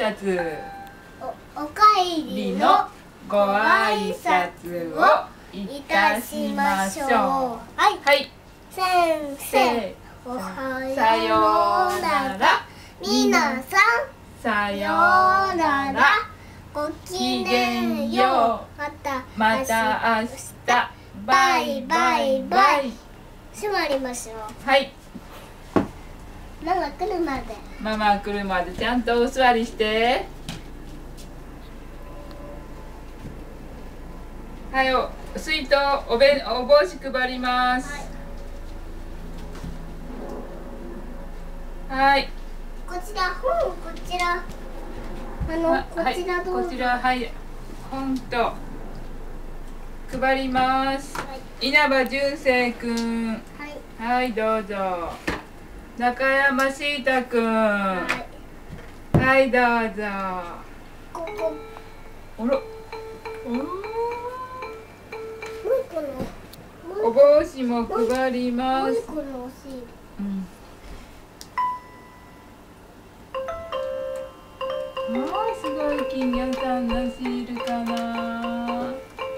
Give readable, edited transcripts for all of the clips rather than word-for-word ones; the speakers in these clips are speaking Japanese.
拶。 おかえりのご挨拶をいたしましょう。 はいはい。 先生、おはさよよううなら。 なら。 皆さん、 さようなら。 ごききげげんんよよう。 う。 また明日。バイバイバイ。 座りましょう。 はい。 ママ来るまで。 ママ来るまでちゃんとお座りして。はい、水筒お帽子配ります。はい。 こちら本、こちらこちらどうぞ。 こちらはい本と配ります。 はい、 稲葉純正くん。 はい、 はいどうぞ。中山しいたくん。 ははいどうぞ。 ここおろ。 もう一個のお帽子も配りもます。 う一個のお尻。 うん。すごい金魚さんのシールかな。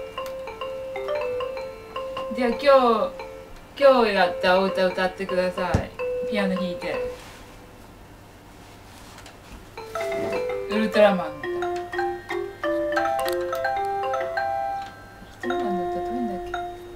じゃあ今日やったお歌歌ってください。ピアノ弾いて。ウルトラマンの歌。ウルトラマンの歌どういうんだっけ。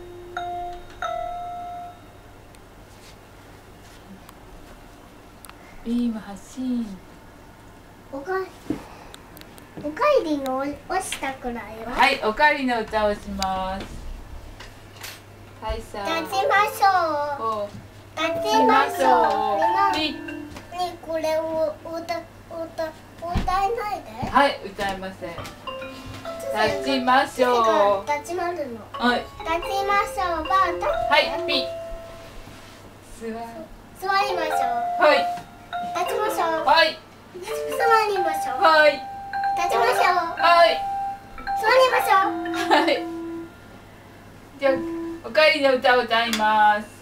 ビーム発進。 おかえりの押したくらいは。 はい、おかえりの歌をします。はいさあ。 立ちましょう。立ちましょう。 ピッ。 ね、これを歌えないで。 はい、歌えません。立ちましょう。 立ちまるの。 はい。 立ちましょう。 はい、ピッ。 座りましょう。 はい。 立ちましょう。 はい。 座りましょう。 はい。 立ちましょう。 はい。 座りましょう。 はい。じゃあ、おかえりの歌を歌います。